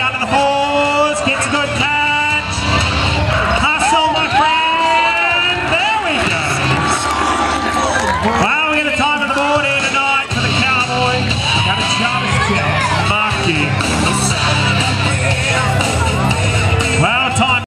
out to the fours, gets a good catch. Hustle, my friend. There we go. Well, we get a time on the board here tonight for the Cowboys. Got a Jarvis Mark Gibbs.